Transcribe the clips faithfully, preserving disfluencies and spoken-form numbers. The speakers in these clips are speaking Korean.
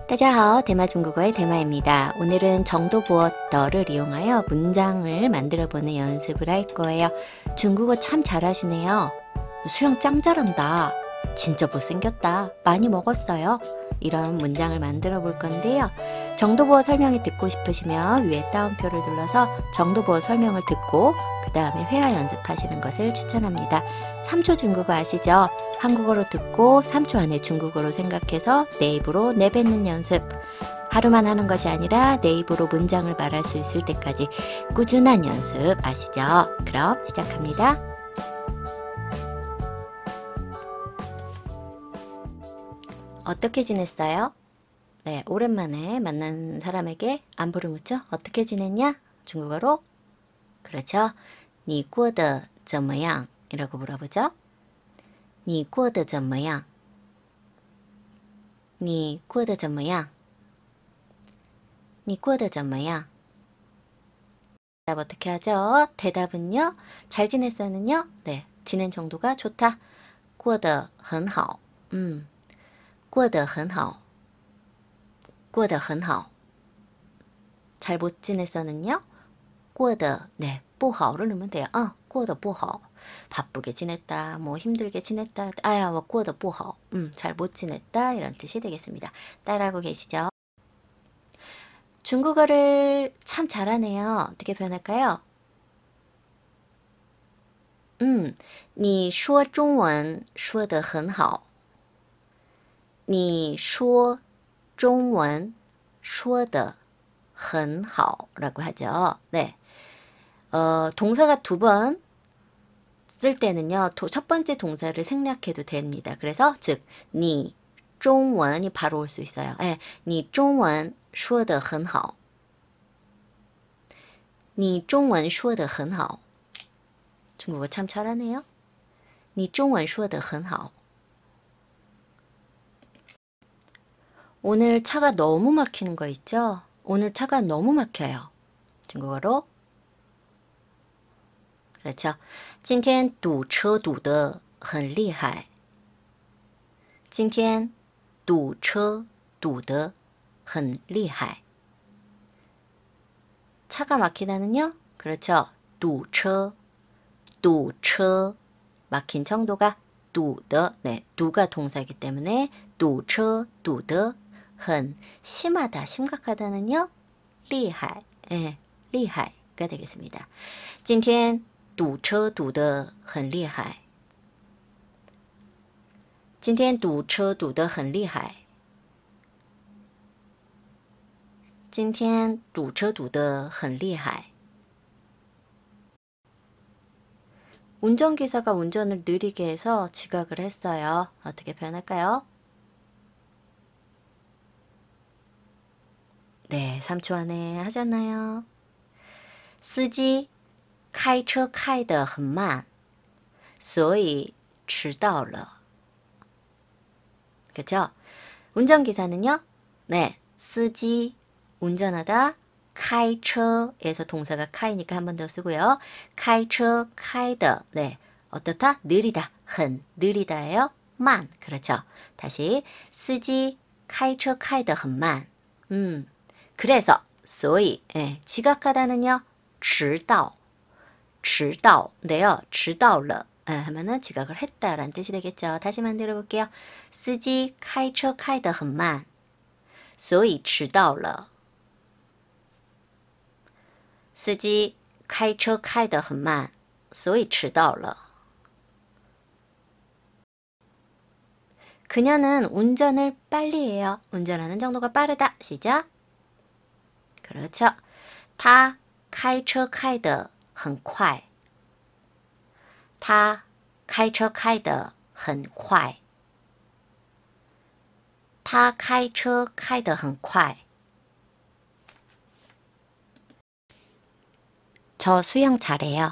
大家好, 대마 중국어의 대마입니다. 오늘은 정도보어 더를 이용하여 문장을 만들어보는 연습을 할 거예요. 중국어 참 잘하시네요. 수영 짱 잘한다. 진짜 못생겼다. 많이 먹었어요. 이런 문장을 만들어 볼 건데요. 정도보어 설명이 듣고 싶으시면 위에 따옴표를 눌러서 정도보어 설명을 듣고 그 다음에 회화 연습하시는 것을 추천합니다. 삼 초 중국어 아시죠? 한국어로 듣고 삼 초 안에 중국어로 생각해서 내 입으로 내뱉는 연습. 하루만 하는 것이 아니라 내 입으로 문장을 말할 수 있을 때까지 꾸준한 연습 아시죠? 그럼 시작합니다. 어떻게 지냈어요? 네, 오랜만에 만난 사람에게 안부를 묻죠? 어떻게 지냈냐? 중국어로? 그렇죠. 你过得怎么样? 이라고 물어보죠. 你过得怎么样?你过得怎么样?你过得怎么样? 대답 어떻게 하죠? 대답은요? 잘 지냈어는요? 네, 지낸 정도가 좋다. 过得很好. 음. 过得很好. 过得很好. 잘 못 지냈어는요? 过得, 네, 不好를 넣으면 돼요. 어, 过得不好. 바쁘게 지냈다, 뭐 힘들게 지냈다, 아야, 뭐 过得不好. 음, 잘 못 지냈다 이런 뜻이 되겠습니다. 따라하고 계시죠? 중국어를 참 잘하네요. 어떻게 표현할까요? 음, 你说中文说得很好. 你说中文说得很好라고 하죠. 네. 어, 동사가 두 번 쓸 때는요. 도, 첫 번째 동사를 생략해도 됩니다. 그래서 즉, 你中文이 바로 올 수 있어요. 네, 你中文说得很好. 你中文说得很好. 중국어 참 잘하네요. 你中文说得很好. 오늘 차가 너무 막히는 거 있죠? 오늘 차가 너무 막혀요. 중국어로? 그렇죠. 今天堵车堵得很厉害. 今天堵车堵得很厉害. 차가 막히다는요? 그렇죠. 堵车, 堵车. 막힌 정도가 堵的, 네, 堵가 동사이기 때문에 堵车堵得很, 심하다, 심각하다는요? 厉害, 예, 厉害가 되겠습니다. 今天堵车堵得很厉害. 今天堵车堵得很厉害. 今天堵车堵得很厉害. 운전기사가 운전을 느리게 해서 지각을 했어요. 어떻게 표현할까요? 네, 삼 초 안에 하잖아요. 司机开车开得很慢所以迟到了. 그렇죠? 운전기사는요? 네, 司机 운전하다 开车 에서 동사가 카이니까 한 번 더 쓰고요. 开车开的 네, 어떻다? 느리다, 很 느리다예요. 慢 그렇죠? 다시 司机开车开得很慢. 음. 그래서, 所以, 예, 지각하다는요, 迟到, 迟到, 네요, 迟到了, 예, 하면은 지각을 했다라는 뜻이 되겠죠. 다시 만들어 볼게요. 司机开车开得很慢,所以迟到了. 司机开车开得很慢,所以迟到了. 그녀는 운전을 빨리 해요. 운전하는 정도가 빠르다. 시작. 그렇죠. 他开车开得很快. 他开车开得很快. 他开车开得很快. 저 수영 잘해요.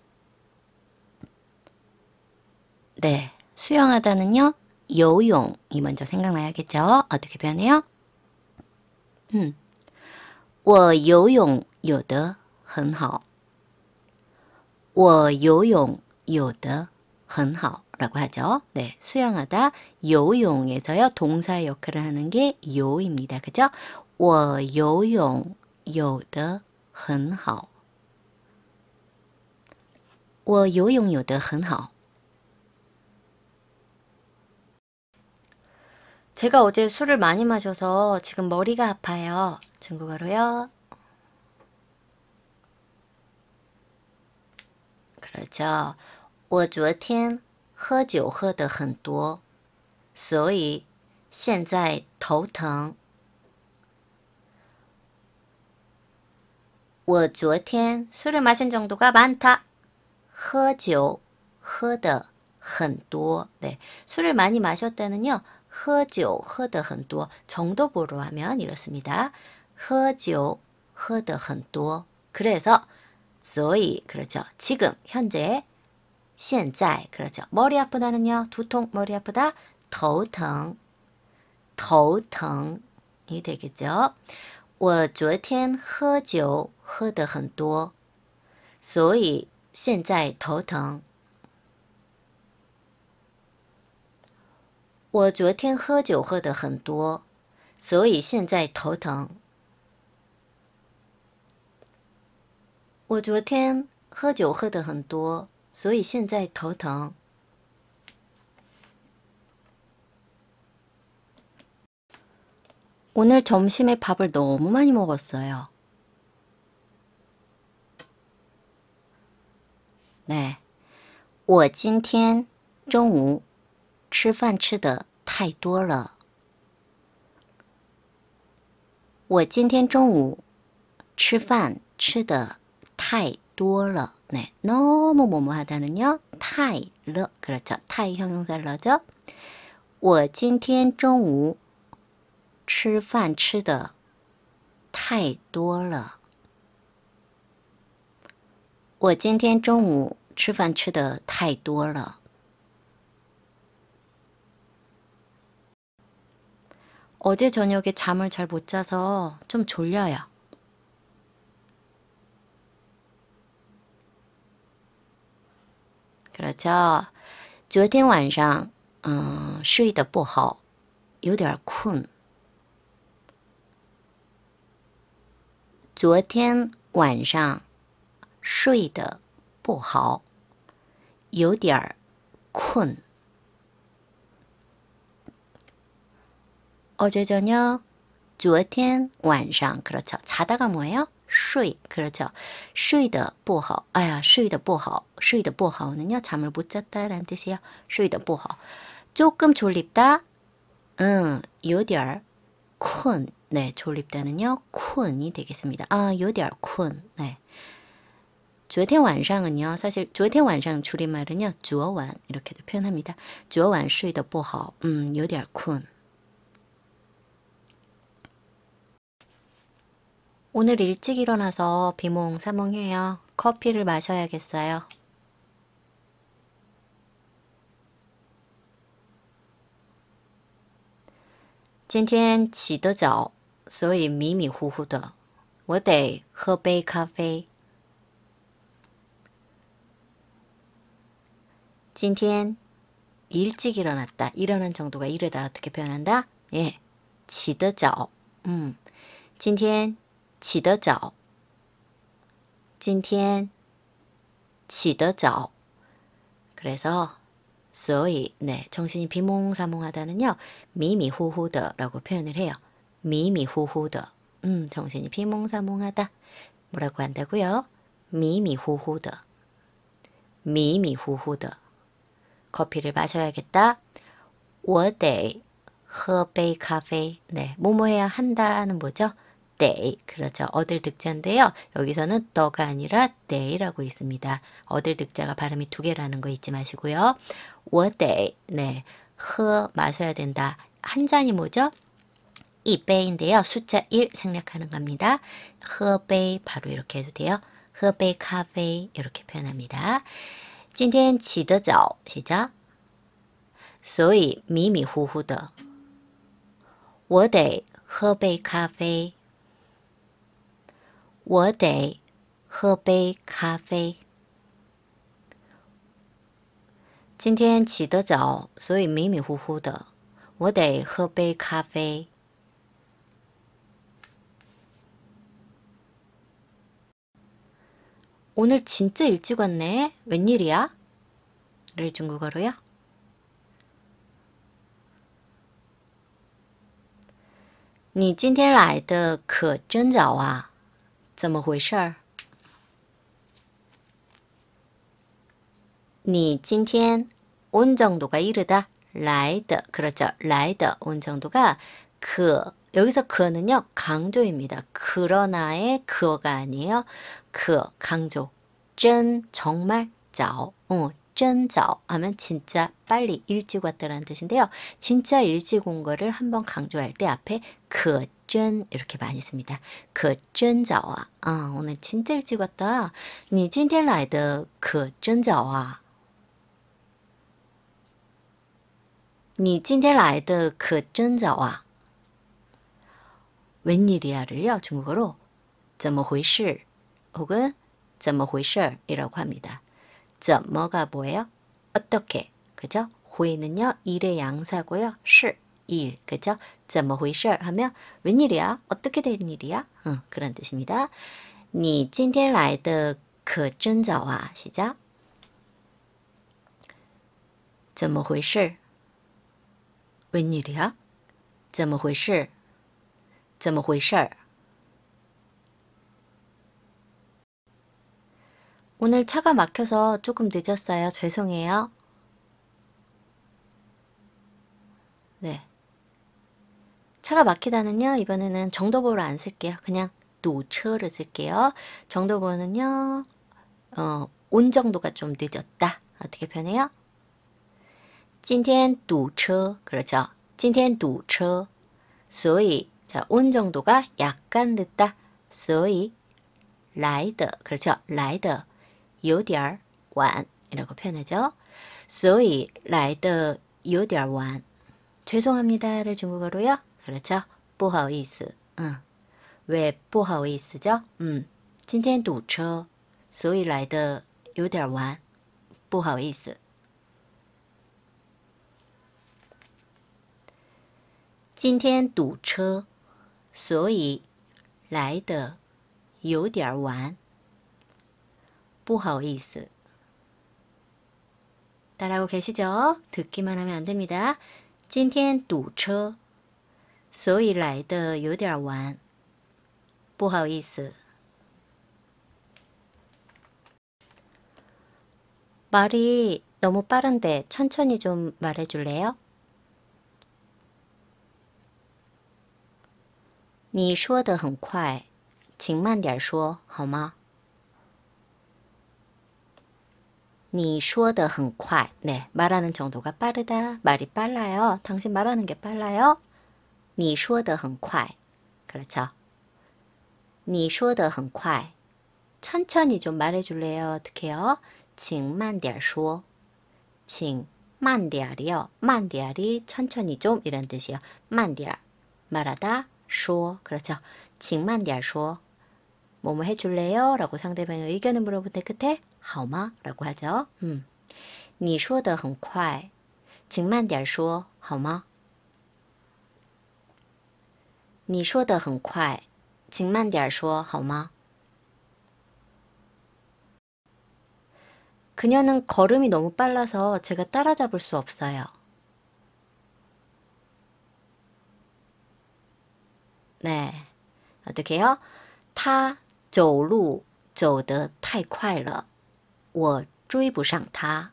네, 수영하다는요. 游泳이 먼저 생각나야겠죠. 어떻게 표현해요? 음. 我游泳游得很好. 我游泳游得很好 라고 하죠. 네, 수영하다 요용에서요. 동사의 역할을 하는 게 요입니다. 그죠? 我游泳游得很好我游泳游得很好 제가 어제 술을 많이 마셔서 지금 머리가 아파요. 중국어로요. 그렇죠. 我昨天喝酒喝得很多所以现在头疼我昨天 술을 마신 정도가 많다. 喝酒喝得很多 네, 술을 많이 마셨다는요. 喝酒喝得很多 정도보로 하면 이렇습니다. 喝酒喝得很多 그래서 所以 그렇죠. 지금 현재 现在 그렇죠. 머리 아프다는요. 두통 머리 아프다. 头疼头疼이 되겠죠. 我昨天喝酒喝得很多所以现在头疼我昨天喝酒喝得很多所以现在头疼我昨天喝酒喝得很多所以现在头疼 오늘 점심에 밥을 너무 많이 먹었어요. 네, 我今天中午吃饭吃的太多了。我今天中午吃饭吃的太多了. 네, 너무 뭐뭐하다는요. 太了, 그렇죠. 太 형용사를 넣죠. 我今天中午吃饭吃的太多了。我今天中午吃饭吃的太多了。 어제 저녁에 잠을 잘 못 자서 좀 졸려요. 그렇죠. 昨天晚上嗯睡得不好有点困昨天晚上睡得不好有点困 어제 저녁 昨天晚上 그렇죠. 자다가 뭐예요? 睡 그렇죠. 睡得不好 아야 睡得不好 睡得不好는요 잠을 못 잤다 라는 뜻이에요. 睡得不好 조금 졸립다 응, 有点困 네, 졸립다는요. 困이 되겠습니다. 아, 有点困 네. 昨天晚上은요. 사실 昨天晚上 줄임말은요. 昨晚 이렇게도 표현합니다. 昨晚睡得不好 음, 有点困 오늘 일찍 일어나서 비몽사몽해요. 커피를 마셔야겠어요. 今天起得早所以迷迷糊糊的我得喝杯咖啡今天 일찍 일어났다. 일어난 정도가 이르다. 어떻게 표현한다? 예, 起得早 음, 今天起得早今天起得早 그래서 所以 네, 정신이 비몽사몽하다는요. 미미후후더라고 표현을 해요. 미미후후더 음, 정신이 비몽사몽하다. 뭐라고 한다고요? 미미후후더 미미후후더 커피를 마셔야겠다. 我得喝杯咖啡 네, 뭐뭐해야 한다는 뭐죠? 대 그렇죠. 얻을 득자인데요. 여기서는 더가 아니라 대라고 있습니다. 얻을 득자가 발음이 두 개라는 거 잊지 마시고요. 我得 네, 喝 마셔야 된다. 한 잔이 뭐죠? 이杯인데요. 숫자 일 생략하는 겁니다. 喝杯 바로 이렇게 해도 돼요. 喝杯咖啡 이렇게 표현합니다. 今天起得早 시작. 所以迷迷糊糊的我得喝杯咖啡我得喝杯咖啡今天起得早，所以迷迷糊糊的。我得喝杯咖啡。 오늘 진짜 일찍 왔네. 웬일이야? 를 중국어로요. 你今天来的可真早啊，怎么回事儿？你今天온 정도가 이르다. 来的 그렇죠. 来的 온 정도가 그 여기서 그는요 강조입니다. 그러나의 그어가 아니에요. 그 강조. 真 정말 早 어, 真早 하면 진짜 빨리 일찍 왔다라는 뜻인데요. 진짜 일찍 온 거를 한번 강조할 때 앞에 그真 이렇게 많이 씁니다. 그真早啊. 아, 오늘 진짜 일찍 왔다. 你今天来的可真早啊。你今天来的可真早啊。 웬일이야를요 중국어로 怎么回事 혹은 怎么回事 이라고 합니다. 怎么가 뭐예요? 어떻게, 그죠? 회는요 일의 양사고요. 是 일, 그죠? 怎么回事 하면 웬일이야? 어떻게 된 일이야? 응, 그런 뜻입니다. 你今天来的可真早啊. 시작. 怎么回事 웬일이야? 怎么回事怎么回事 오늘 차가 막혀서 조금 늦었어요. 죄송해요. 네. 차가 막히다는요. 이번에는 정도보를 안 쓸게요. 그냥堵车를 쓸게요. 정도보는요. 어, 온 정도가 좀 늦었다. 어떻게 표현해요? 今天堵车 그렇죠. 今天堵车所以자, 온 정도가 약간 늦다. 所以来的 그렇죠. 来的有点晚 이라고 표현하죠. 所以来的有点晚 죄송합니다를 중국어로요. 그렇죠. 不好意思 응. 왜 不好意思죠? 음, 今天堵车所以来的有点晚不好意思今天堵车所以来的有点晚不好意思 따라하고 계시죠? 듣기만 하면 안 됩니다. 今天堵车所以来的有点晚不好意思 말이 너무 빠른데 천천히 좀 말해줄래요? 你说得很快请慢点说好吗你说得很快 네, 말하는 정도가 빠르다. 말이 빨라요. 당신 말하는 게 빨라요. 你说得很快 그렇죠. 你说得很快 천천히 좀 말해줄래요? 어떡해요? 请慢点说请慢点이요. 慢点이 천천히 좀 이런 뜻이에요. 慢点 말하다 说 그렇죠. 请慢点说 뭐뭐 해줄래요? 라고 상대방의 의견을 물어볼 때 끝에 好吗? 라고 하죠. 음. 你说得很快请慢点说好吗你说得很快请慢点说好吗 그녀는 걸음이 너무 빨라서 제가 따라잡을 수 없어요. 네. 어떻게 해요? 他走路走得太快了我追不上他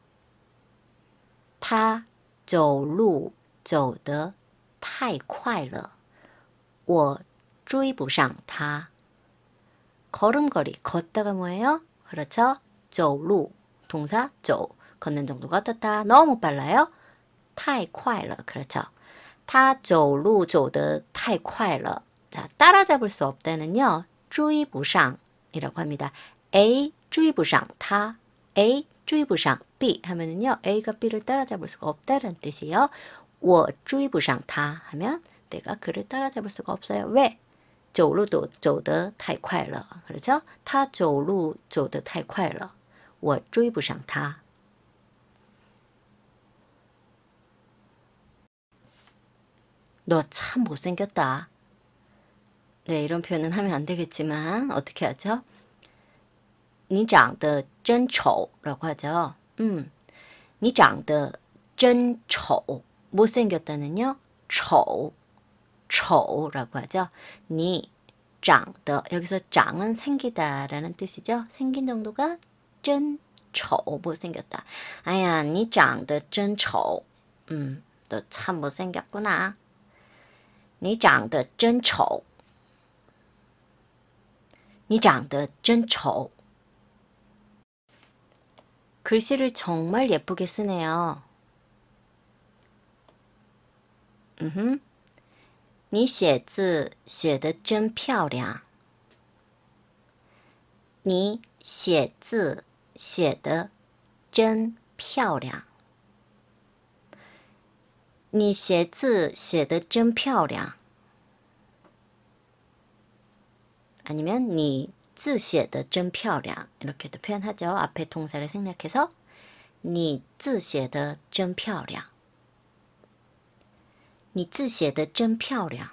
他走路走得太快了我追不上他 걸음걸이 걷다가 뭐예요? 그렇죠? 走路 동사 走 걷는 정도가 어떻다? 너무 빨라요? 太快了 그렇죠? 他走路走得太快了 자, 따라잡을 수 없다는요. 追不上 이라고 합니다. A 追不上他 A 追不上 B 하면은요. A가 B를 따라잡을 수가 없다는 뜻이에요. 我追不上他 하면 내가 그를 따라잡을 수가 없어요. 왜? 走路都走得太快了 그렇죠? 他走路走得太快了我追不上他 너 참 못생겼다. 네, 이런 표현은 하면 안 되겠지만 어떻게 하죠? 你长得真丑 라고 하죠. 음, 你长得真丑. 못생겼다는요. 丑, 丑 라고 하죠. 你长得 여기서 장은 생기다 라는 뜻이죠. 생긴 정도가 真丑 못생겼다. 아야, 你长得真丑. 음, 너 참 못생겼구나. 你长得真丑. 你长得真丑. 글씨를 정말 예쁘게 쓰네요. 음흠. 你写字写得真漂亮. 你写字写得真漂亮. 你写字写得真漂亮. 아니면 你字写得真漂亮 이렇게도 표현하죠. 앞에 동사를 생략해서 你字写得真漂亮. 你字写得真漂亮.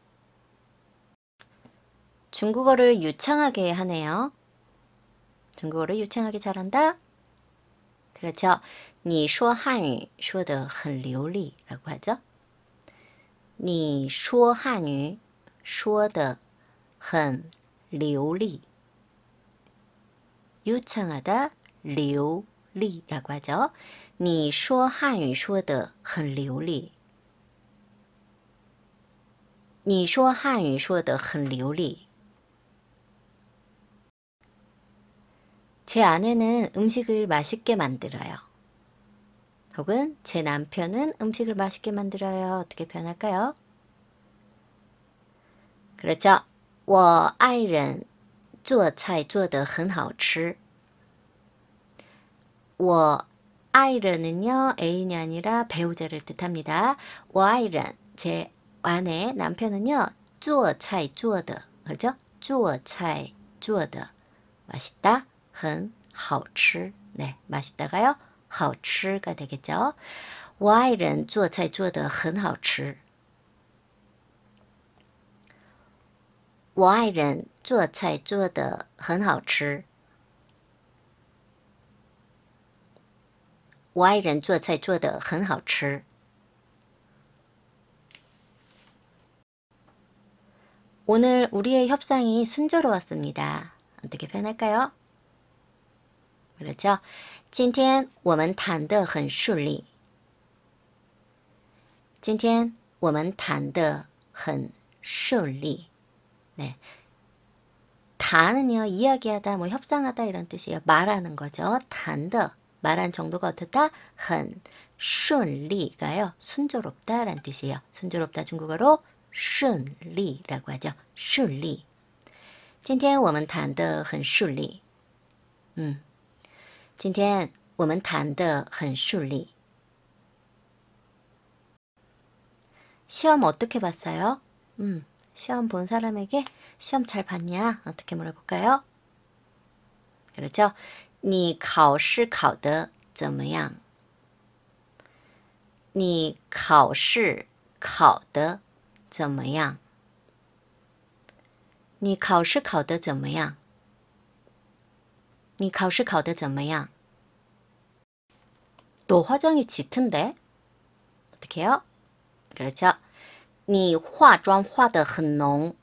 중국어를 유창하게 하네요. 중국어를 유창하게 잘한다. 그렇죠. 你说汉语说得很流利 라고 하죠. 你说汉语说得很流利. 유창하다, 流利 라고 하죠. 你说汉语说得很流利. 你说汉语说得很流利. 제 아내는 음식을 맛있게 만들어요. 혹은 제 남편은 음식을 맛있게 만들어요. 어떻게 표현할까요? 그렇죠. 我爱人做菜做得很好吃. 我爱人은요, 애인이 아니라 배우자를 뜻합니다. 我爱人, 제 아내, 남편은요, 做菜做得, 그렇죠? 做菜做得, 맛있다, 很好吃. 네, 맛있다가요, 好吃가 되겠죠. 我爱人做菜做得很好吃. 我爱人做菜做得很好吃. 我爱人做菜做得很好吃. 오늘 우리의 협상이 순조로웠습니다. 어떻게 표현할까요? 그렇죠. 今天我们谈得很顺利. 今天我们谈得很顺利. 네. 다는요, 이야기하다, 뭐 협상하다 이런 뜻이에요. 말하는 거죠. 谈的, 말한 정도가 어떻다? 很顺利가요. 순조롭다 라는 뜻이에요. 순조롭다 중국어로 顺利라고 하죠. 顺利. 今天我们谈得很顺利. 음. 今天我们谈得很顺利. 시험 어떻게 봤어요? 음. 시험 본 사람에게 시험 잘 봤냐? 어떻게 물어볼까요? 그렇죠. 你考试考得怎么样? 你考试考得怎么样? 你考试考得怎么样? 你考试考得怎么样? 너 화장이 짙은데? 어떻게 해요? 그렇죠. 你化妆化得很浓.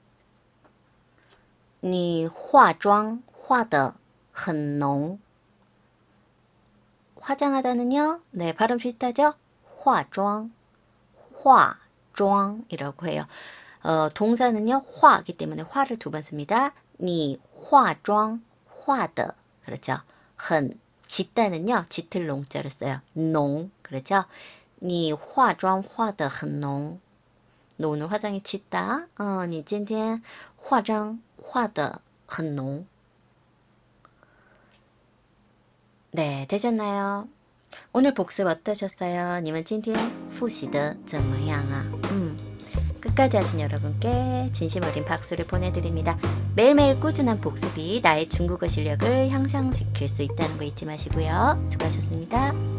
你化妆化得很浓. 화장하다는요. 네, 발음 비슷하죠? 化妆, 化妆이라고 해요. 어, 동사는요. 화이기 때문에 화를 두 번 씁니다. 你化妆化得, 그렇죠. 很, 짙다는요. 짙을 농자를 써요. 농, 그렇죠. 你化妆化得很浓. 너 오늘 화장이 짙다. 어, 你今天化妆化得很浓. 네, 되셨나요? 오늘 복습 어떠셨어요? 你们今天复习得怎么样啊? 음, 끝까지 하신 여러분께 진심 어린 박수를 보내드립니다. 매일매일 꾸준한 복습이 나의 중국어 실력을 향상시킬 수 있다는 거 잊지 마시고요. 수고하셨습니다.